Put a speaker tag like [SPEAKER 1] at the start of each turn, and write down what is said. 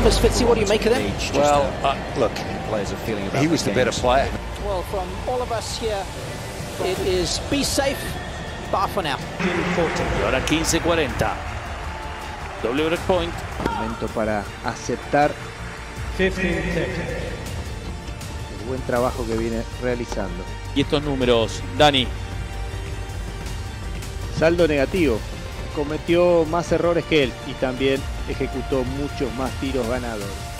[SPEAKER 1] Thomas Fitzy, what do you make of them?
[SPEAKER 2] Well, look, he was the better player.
[SPEAKER 1] Well, from all of us here, it is be safe, bye for now.
[SPEAKER 3] Y ahora 15:40. Doble breakpoint.
[SPEAKER 4] Momento para aceptar el buen trabajo que viene realizando.
[SPEAKER 3] Y estos números, Dani.
[SPEAKER 4] Saldo negativo. Cometió más errores que él y también ejecutó muchos más tiros ganadores.